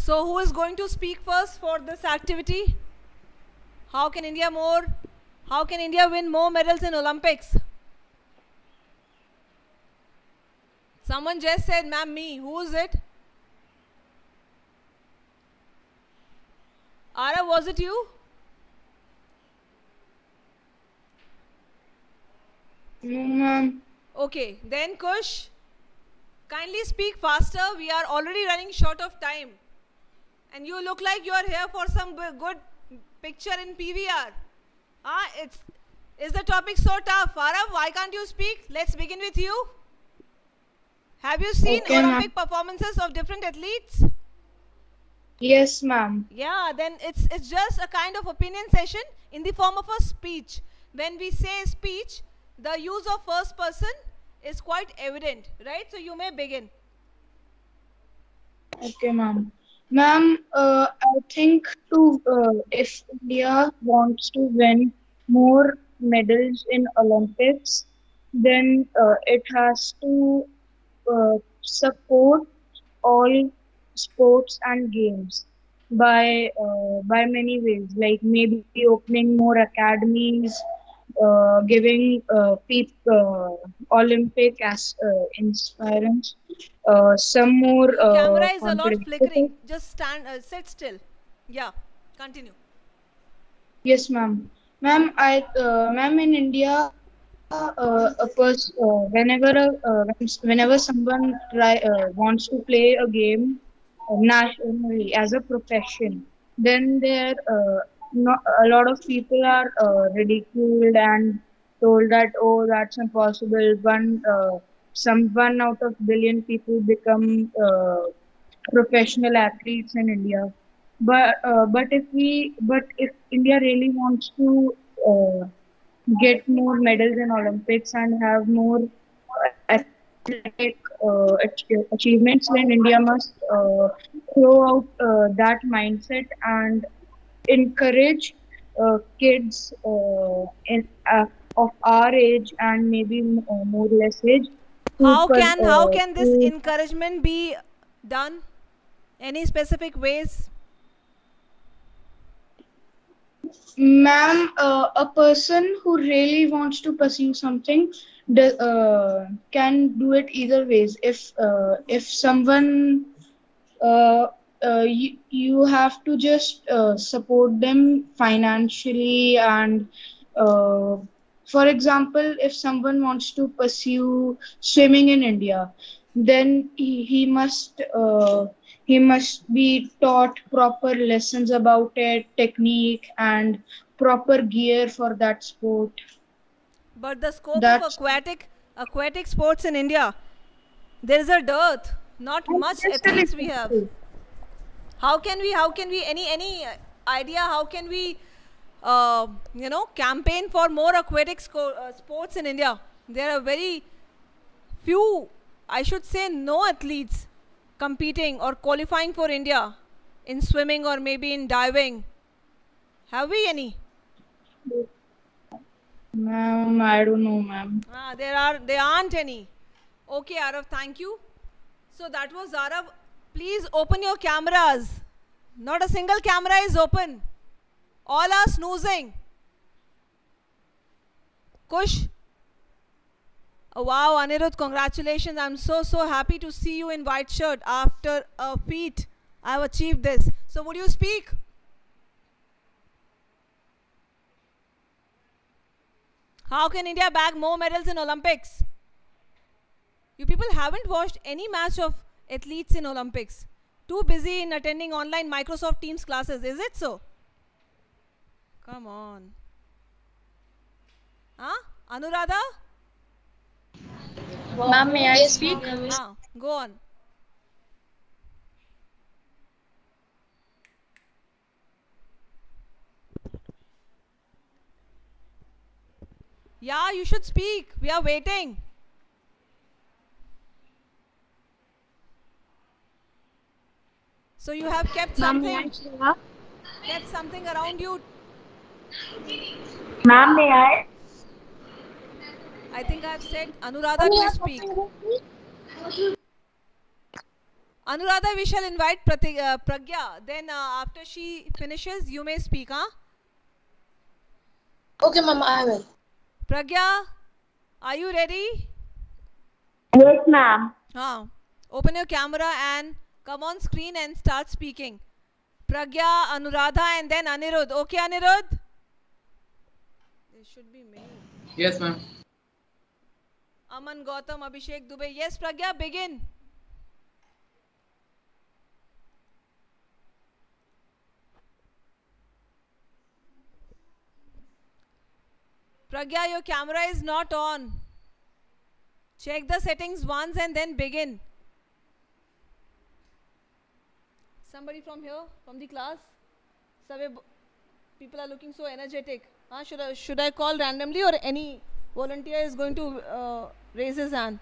So who is going to speak first for this activity? How can India win more medals in Olympics? Someone just said, ma'am, me. Who is it? Ara, was it you? No, ma'am. Okay, then Kush, kindly speak faster. We are already running short of time. And you look like you are here for some good picture in PVR. Is the topic so tough? Arav, why can't you speak? Let's begin with you. Have you seen Olympic performances of different athletes? Yes, ma'am. Yeah, then it's just a kind of opinion session in the form of a speech. When we say speech, the use of first person is quite evident, right? So you may begin. Okay, ma'am. Ma'am, I think if India wants to win more medals in Olympics, then it has to support all sports and games by many ways, like maybe opening more academies, giving Olympic as inspirants, some more Your camera is a lot confidence. flickering. Just sit still. Yeah, continue. Yes, ma'am. Ma'am, in India, whenever someone wants to play a game nationally as a profession, then not, a lot of people are ridiculed and told that, oh, that's impossible. One out of billion people become professional athletes in India. But if India really wants to get more medals in Olympics and have more athletic achievements, then India must throw out that mindset and encourage kids of our age and maybe more less age. How can this encouragement be done? Any specific ways? Ma'am, a person who really wants to pursue something can do it either ways. If someone you have to just support them financially and for example, if someone wants to pursue swimming in India, then he must be taught proper lessons about it, technique, and proper gear for that sport. But the scope of aquatic sports in India, there is a dearth. Not much athletes we have. How can we any idea how can we campaign for more aquatic sports in India? There are very few, I should say no athletes competing or qualifying for India in swimming or maybe in diving. Have we any? Ma'am, I don't know, ma'am. There aren't any. Okay, Arav, thank you. So that was Arav. Please open your cameras. Not a single camera is open. All are snoozing. Kush. Oh, wow, Anirudh, congratulations. I'm so happy to see you in white shirt after a feat. I've achieved this. So would you speak? How can India bag more medals in Olympics? You people haven't watched any match of athletes in Olympics. Too busy in attending online Microsoft Teams classes. Is it so? Come on. Huh? Anuradha? Ma'am, may I speak? Go on. Yeah, you should speak. We are waiting. So you have kept something around you. Ma'am, may I? I think I have said Anuradha to speak. Anuradha, we shall invite Pragya. Then after she finishes, you may speak, huh? Okay, ma'am, I will. Pragya, are you ready? Yes, ma'am. Open your camera and come on screen and start speaking. Pragya, Anuradha, and then Anirudh. Okay, Anirudh? There should be many. Yes, ma'am. Aman, Gautam, Abhishek, Dubey. Yes, Pragya, begin. Pragya, your camera is not on. Check the settings once and then begin. Somebody from here, from the class? People are looking so energetic. Should I call randomly or any volunteer is going to raise his hand?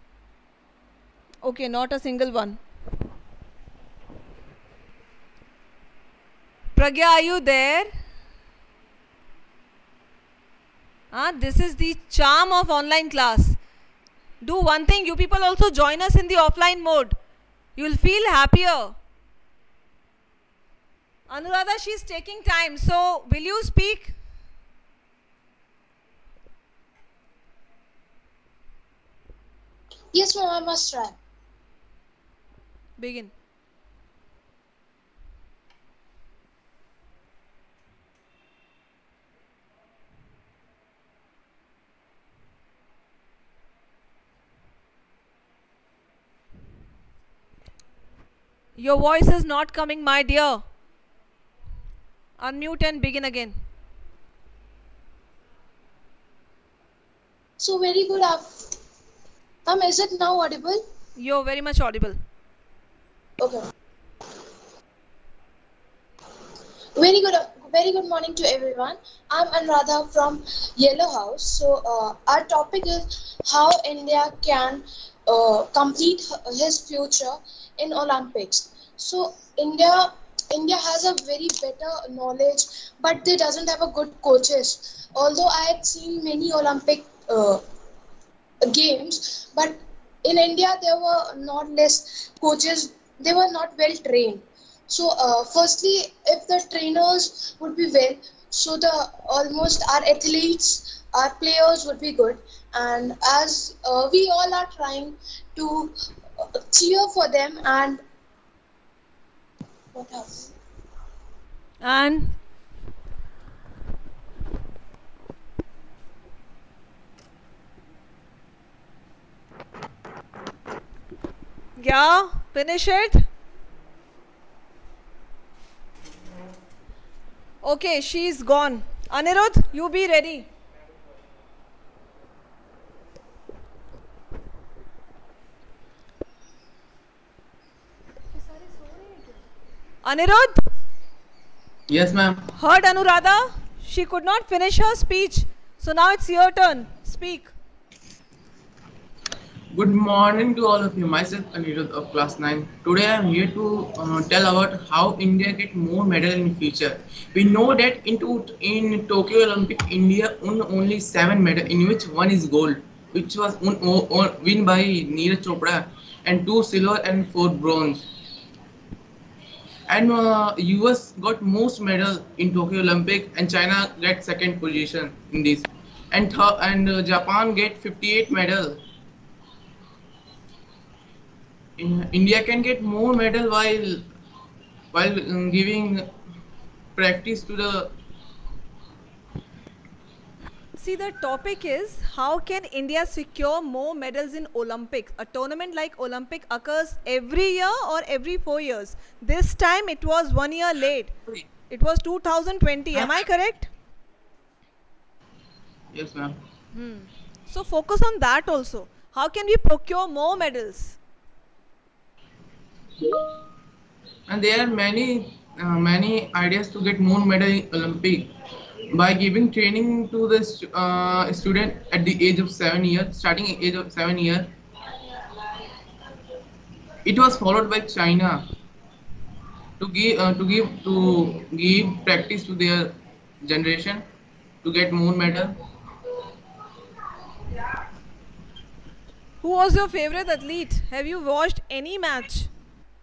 Okay, not a single one. Pragya, are you there? This is the charm of online class. Do one thing, you people also join us in the offline mode. You will feel happier. Anuradha, she is taking time. So, will you speak? Yes, ma'am, I must try. Begin. Your voice is not coming, my dear. Unmute and begin again. So very good. Ma'am, is it now audible? You're very much audible. Okay. Very good morning to everyone. I'm Anuradha from Yellow House. So our topic is how India can complete his future in Olympics. So India has a very better knowledge, but they doesn't have a good coaches. Although I had seen many Olympic games, but in India there were not less coaches. They were not well trained. So firstly, if the trainers would be well, so almost our athletes, our players would be good. And as we all are trying to cheer for them, and what else? And yeah, finish it. Okay, she's gone. Anirudh, you be ready. Anirudh, Yes, ma'am. heard Anuradha? She could not finish her speech. So now it's your turn. Speak. Good morning to all of you. Myself, Anirudh of class 9. Today I am here to tell about how India get more medal in future. We know that in Tokyo Olympic, India won only 7 medals, in which 1 is gold, which was won by Neeraj Chopra, and 2 silver and 4 bronze. And US got most medal in Tokyo Olympic, and China get second position in this. And Japan get 58 medal. India can get more medal while giving practice to the. See, the topic is how can India secure more medals in Olympics? A tournament like Olympic occurs every year or every 4 years. This time it was 1 year late. It was 2020. Am I correct? Yes, ma'am. So focus on that also. How can we procure more medals? And there are many ideas to get more medal in Olympic by giving training to the student at the age of 7 years, starting at age of 7 years. It was followed by China to give practice to their generation to get more medal. Who was your favorite athlete? Have you watched any match?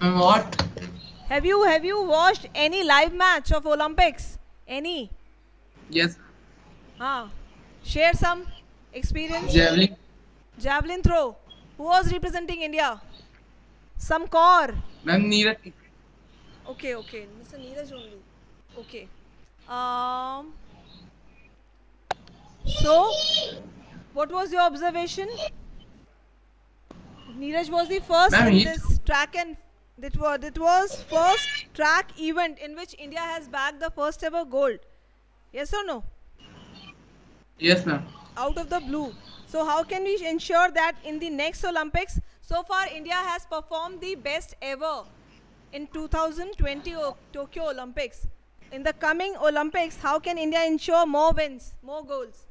What? Have you watched any live match of Olympics? Any? Yes. Huh. Share some experience. Javelin. Javelin throw. Who was representing India? Some core. Ma'am, Neeraj. Okay, okay. Mr. Neeraj only. Okay. Um. So, what was your observation? Neeraj was the first Ma'am, in he. this track and it was first track event in which India has bagged the first ever gold. Yes or no? Yes, ma'am. Out of the blue. So how can we ensure that in the next Olympics, so far India has performed the best ever in 2020 Tokyo Olympics. In the coming Olympics, how can India ensure more wins, more goals?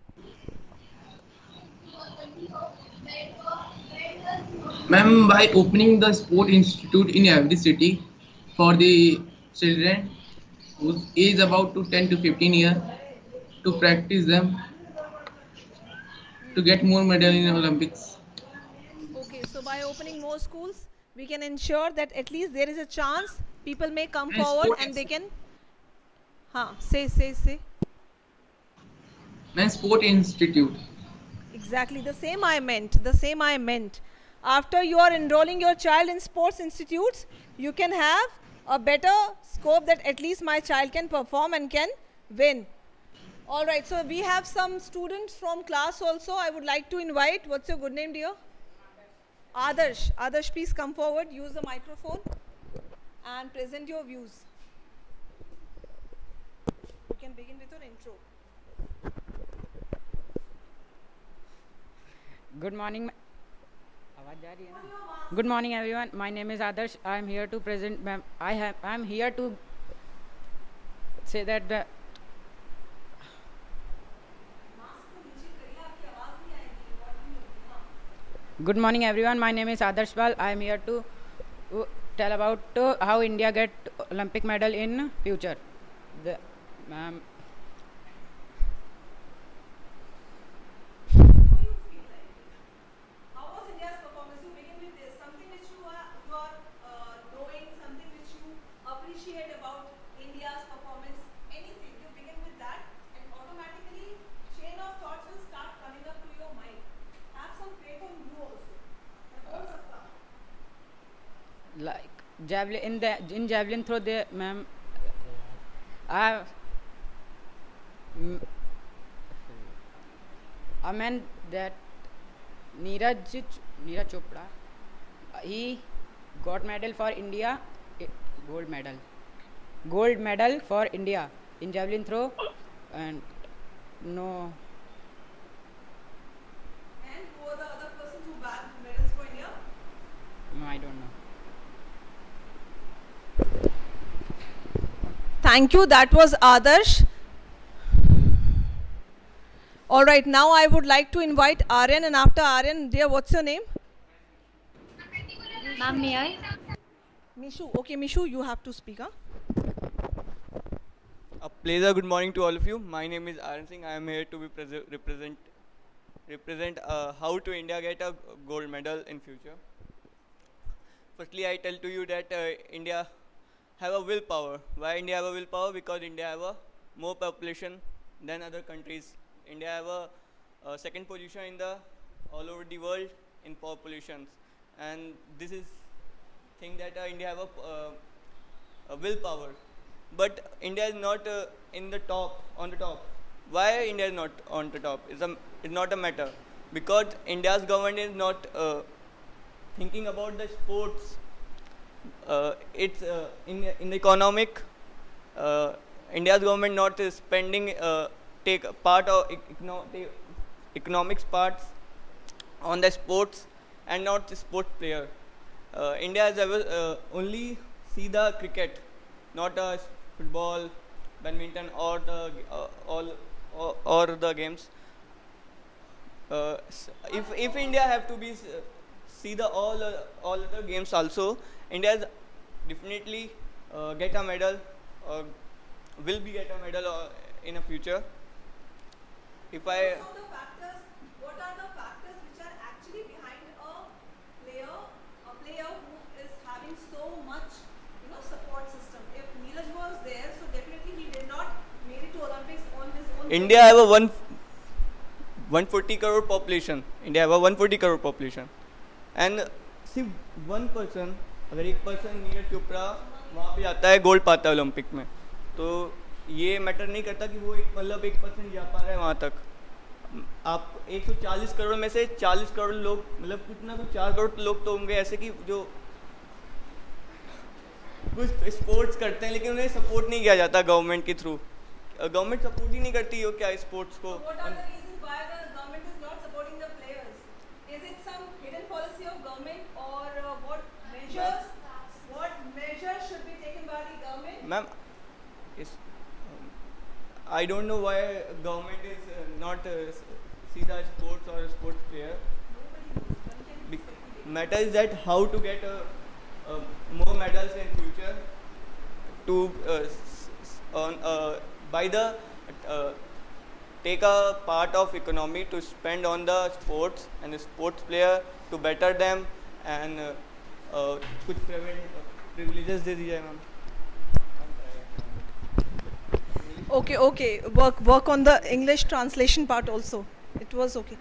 Ma'am, by opening the sport institute in every city for the children whose age about to 10 to 15 years to practice them to get more medal in Olympics. Okay, so by opening more schools, we can ensure that at least there is a chance people may come And forward sport, and they can. Say. ma'am, sport institute. Exactly the same I meant. The same I meant. After you are enrolling your child in sports institutes, you can have a better scope that at least my child can perform and can win. All right, so we have some students from class also. I would like to invite. What's your good name, dear? Adarsh. Adarsh, please come forward. Use the microphone and present your views. You can begin with your intro. Good morning. Good morning, everyone. My name is Adarsh. I am here to present. I am here to say that the. Good morning, everyone. My name is Adarsh Bal. I am here to tell about how India get Olympic medal in future. The How was India's performance? You begin with this. Something which you are knowing, something which you appreciate about India's performance. Anything. You begin with that, and automatically chain of thoughts will start coming up to your mind. Have some faith on you also. And hold Sapta. like javelin in javelin throw the ma'am. I I meant that Neeraj Chopra, he got medal for India, gold medal for India in javelin throw, and no, And who are the other persons who bagged medals for India? no, I don't know. Thank you. That was Adarsh. All right. Now I would like to invite Aryan, and after Aryan, dear, what's your name? Ma'am, may I? Mishu. Okay, Mishu, you have to speak. Huh? A pleasure. Good morning to all of you. My name is Aryan Singh. I am here to be represent how to India get a gold medal in future. Firstly, I tell to you that India have a willpower. Why India have a willpower? Because India have a more population than other countries. India have a second position in the all over the world in populations, and this is thing that India have a willpower. But India is not in the top on the top. Why India is not on the top? It's not a matter because India's government is not thinking about the sports. It's in the economic. India's government not spending take part of economics parts on the sports and not the sport player. India has ever only see the cricket, not football, badminton, or the or the games. If India have to be see the all other games also, India has definitely get a medal or will be get a medal in a future. If I What are the factors which are actually behind a player who is having so India have a 140 crore population. India have a 140 crore population. And सिर्फ 1 person, अगर 1 person Neeraj Chopra वहाँ पे जाता है gold पाता है Olympic में, तो ये मैटर नहीं करता कि वो 1% जा पा रहा है वहाँ तक. आप 140 करोड़ में से 40 करोड़ लोग, मतलब कितना, तो 4 करोड़ लोग तो होंगे ऐसे कि जो कुछ स्पोर्ट्स करते हैं, लेकिन उन्हें सपोर्ट नहीं किया जाता गवर्नमेंट के थ्रू. गवर्नमेंट सपोर्ट ही नहीं करती हो क्या स्पोर्ट्स को. What are the reasons why the government is not supporting the players? Is it some hidden policy of government, or what measures should be taken by the government? Ma'am, I don't know why government is not see the sports or sports player. Matter is that how to get more medals in future to by the take a part of economy to spend on the sports and the sports player to better them, and कुछ privileges दे दीजिए ma'am. Okay. Work on the English translation part also. It was okay.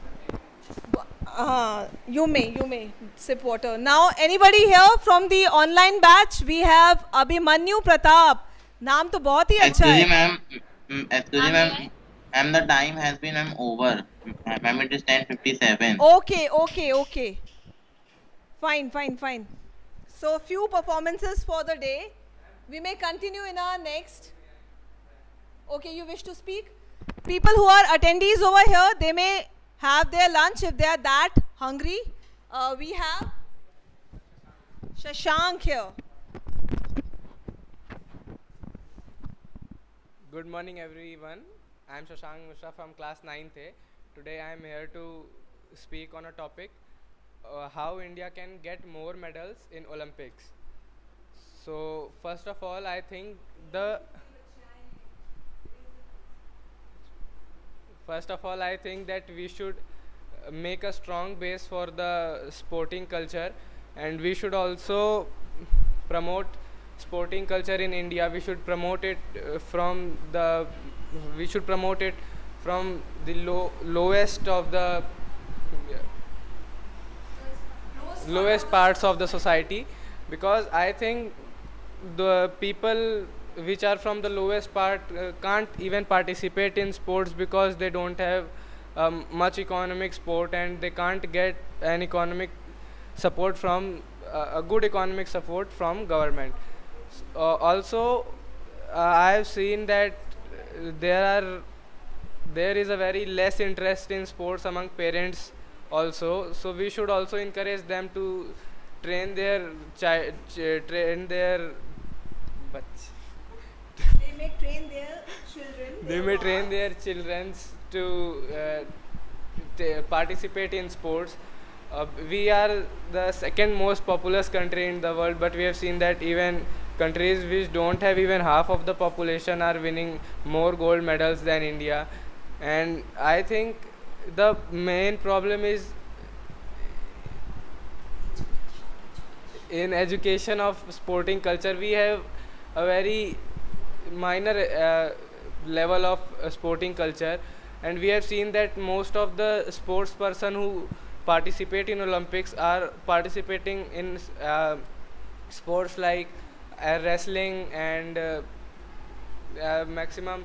You may sip water. Now, anybody here from the online batch? We have Abhimanyu Pratap. नाम तो बहुत ही अच्छा है. Excuse me, ma'am. And the time has been over. Ma'am, it is 10:57. Okay. Fine. So few performances for the day. We may continue in our next. Okay, you wish to speak? People who are attendees over here, they may have their lunch if they are that hungry. We have Shashank here. Good morning everyone. I am Shashank Mishra from class 9th A. Today I am here to speak on a topic how India can get more medals in Olympics. So first of all, I think that we should make a strong base for the sporting culture, and we should also promote sporting culture in India. We should promote it from the lowest of the lowest parts of the society, because I think the people which are from the lowest part can't even participate in sports because they don't have much economic support, and they can't get an economic support from a good economic support from government. Also, I have seen that there is a very less interest in sports among parents also, so we should also encourage them to train their They may train their children to participate in sports. We are the second most populous country in the world, but we have seen that even countries which don't have even half of the population are winning more gold medals than India. And I think the main problem is in education of sporting culture. We have a very minor level of sporting culture, and we have seen that most of the sports person who participate in Olympics are participating in sports like wrestling and maximum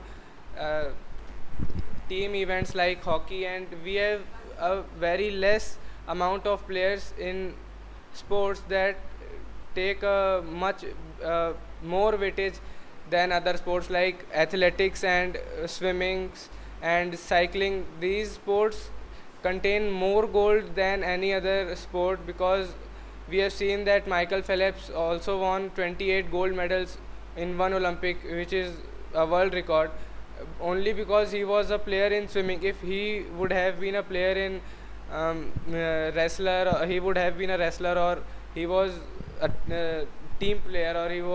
team events like hockey, and we have a very less amount of players in sports that take a much more weightage than other sports like athletics and swimming and cycling. These sports contain more gold than any other sport, because we have seen that Michael Phelps also won 28 gold medals in one Olympic, which is a world record, only because he was a player in swimming. If he would have been a player in wrestler, he would have been a wrestler, or he was a team player, or he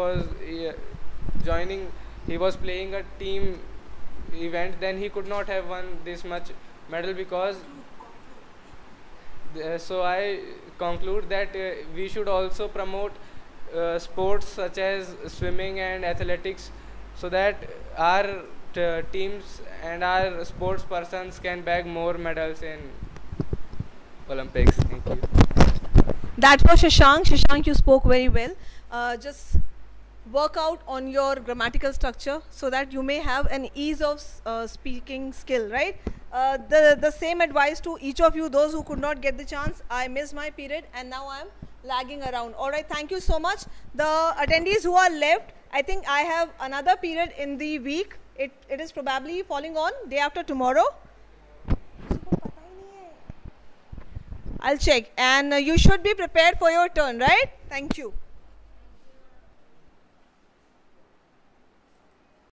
was playing a team event, then he could not have won this much medal. Because so I conclude that we should also promote sports such as swimming and athletics, so that our teams and our sports persons can bag more medals in Olympics. Thank you. That was Shashank. Shashank, you spoke very well. Just work out on your grammatical structure so that you may have an ease of speaking skill, right? The same advice to each of you, those who could not get the chance. I missed my period and now I'm lagging around. All right, thank you so much. The attendees who are left, I think I have another period in the week. It is probably falling on day after tomorrow. I'll check, and you should be prepared for your turn, right? Thank you.